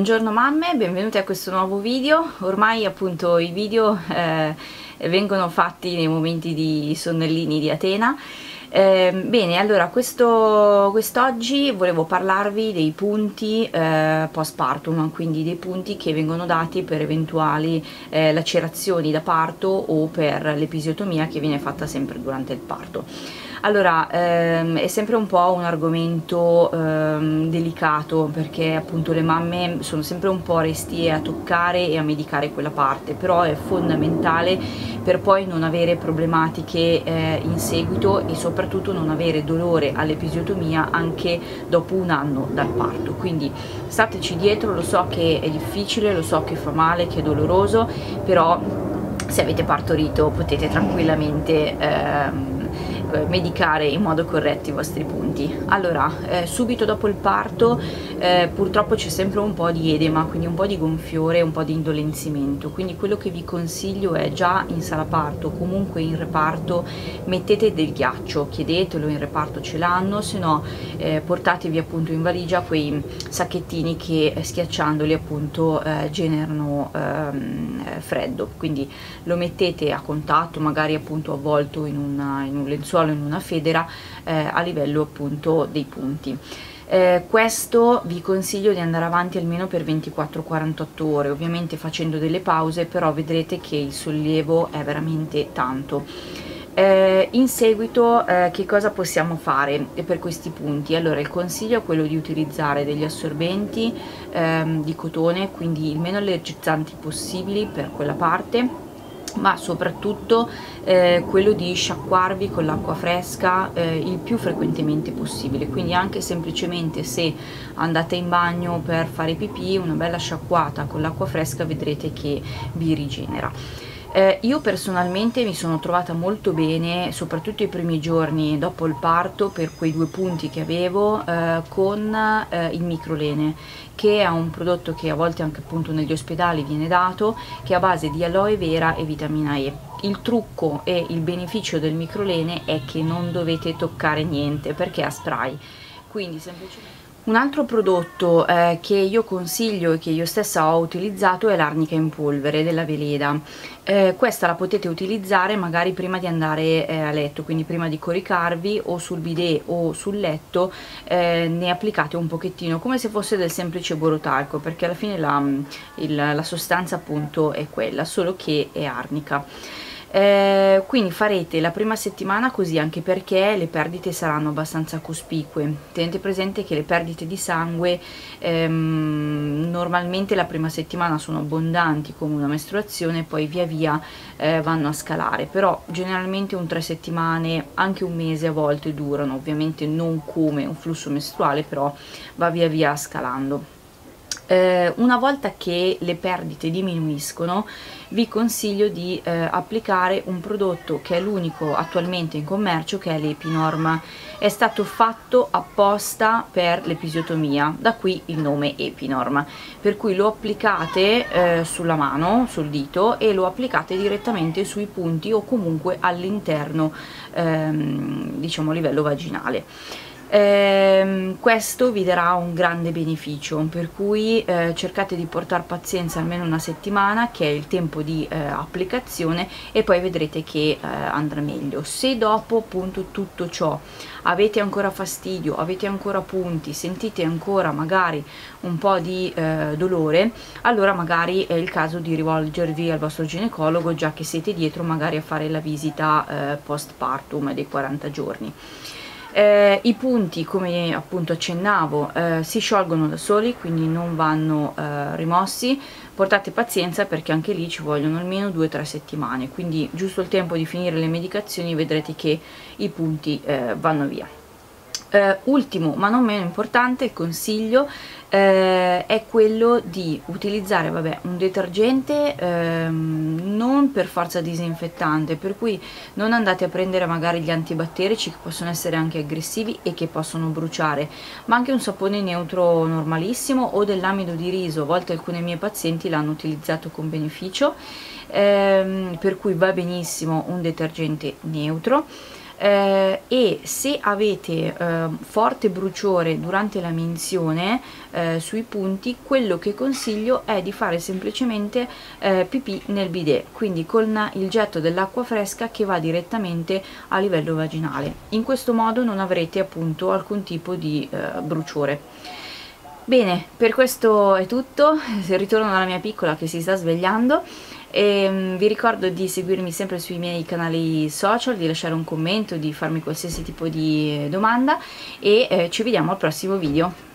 Buongiorno mamme, benvenute a questo nuovo video. Ormai appunto i video vengono fatti nei momenti di sonnellini di Atena. Bene, allora quest'oggi volevo parlarvi dei punti postpartum, quindi dei punti che vengono dati per eventuali lacerazioni da parto o per l'episiotomia che viene fatta sempre durante il parto. Allora, è sempre un po' un argomento delicato, perché appunto le mamme sono sempre un po' restie a toccare e a medicare quella parte, però è fondamentale per poi non avere problematiche in seguito e soprattutto non avere dolore all'episiotomia anche dopo un anno dal parto. Quindi stateci dietro, lo so che è difficile, lo so che fa male, che è doloroso, però se avete partorito potete tranquillamente medicare in modo corretto i vostri punti. Allora, subito dopo il parto purtroppo c'è sempre un po' di edema, quindi un po' di gonfiore, un po' di indolenzimento, quindi quello che vi consiglio è già in sala parto, comunque in reparto, mettete del ghiaccio, chiedetelo, in reparto ce l'hanno, se no portatevi appunto in valigia quei sacchettini che schiacciandoli appunto generano freddo, quindi lo mettete a contatto, magari appunto avvolto in un lenzuolo, in una federa, a livello appunto dei punti. Questo vi consiglio di andare avanti almeno per 24-48 ore, ovviamente facendo delle pause, però vedrete che il sollievo è veramente tanto. In seguito che cosa possiamo fare per questi punti? Allora, il consiglio è quello di utilizzare degli assorbenti di cotone, quindi il meno allergizzanti possibili per quella parte, ma soprattutto quello di sciacquarvi con l'acqua fresca il più frequentemente possibile, quindi anche semplicemente se andate in bagno per fare pipì, una bella sciacquata con l'acqua fresca vedrete che vi rigenera. Io personalmente mi sono trovata molto bene, soprattutto i primi giorni dopo il parto, per quei due punti che avevo con il microlene, che è un prodotto che a volte anche appunto negli ospedali viene dato, che è a base di aloe vera e vitamina E. Il trucco e il beneficio del microlene è che non dovete toccare niente perché è a spray, quindi semplicemente. Un altro prodotto che io consiglio e che io stessa ho utilizzato è l'arnica in polvere della Veleda. Questa la potete utilizzare magari prima di andare a letto, quindi prima di coricarvi o sul bidet o sul letto, ne applicate un pochettino come se fosse del semplice borotalco, perché alla fine la sostanza appunto è quella, solo che è arnica. Quindi farete la prima settimana così, anche perché le perdite saranno abbastanza cospicue. Tenete presente che le perdite di sangue normalmente la prima settimana sono abbondanti come una mestruazione, poi via via vanno a scalare, però generalmente un 3 settimane, anche un mese a volte durano, ovviamente non come un flusso mestruale, però va via via scalando. Una volta che le perdite diminuiscono, vi consiglio di applicare un prodotto che è l'unico attualmente in commercio, che è l'Epinorm. È stato fatto apposta per l'episiotomia, da qui il nome Epinorm, per cui lo applicate sulla mano, sul dito, e lo applicate direttamente sui punti o comunque all'interno, diciamo a livello vaginale. Questo vi darà un grande beneficio, per cui cercate di portare pazienza almeno una settimana, che è il tempo di applicazione, e poi vedrete che andrà meglio. Se dopo appunto tutto ciò avete ancora fastidio, avete ancora punti, sentite ancora magari un po' di dolore, allora magari è il caso di rivolgervi al vostro ginecologo, già che siete dietro magari a fare la visita postpartum dei 40 giorni. I punti, come appunto accennavo, si sciolgono da soli, quindi non vanno rimossi. Portate pazienza perché anche lì ci vogliono almeno 2-3 settimane, quindi giusto il tempo di finire le medicazioni vedrete che i punti vanno via. Ultimo ma non meno importante, il consiglio è quello di utilizzare un detergente non per forza disinfettante, per cui non andate a prendere magari gli antibatterici, che possono essere anche aggressivi e che possono bruciare, ma anche un sapone neutro normalissimo o dell'amido di riso. A volte alcune mie pazienti l'hanno utilizzato con beneficio, per cui va benissimo un detergente neutro. e se avete forte bruciore durante la minzione sui punti, quello che consiglio è di fare semplicemente pipì nel bidet, quindi con il getto dell'acqua fresca che va direttamente a livello vaginale. In questo modo non avrete appunto alcun tipo di bruciore. Bene, per questo è tutto, ritorno alla mia piccola che si sta svegliando e vi ricordo di seguirmi sempre sui miei canali social, di lasciare un commento, di farmi qualsiasi tipo di domanda e ci vediamo al prossimo video.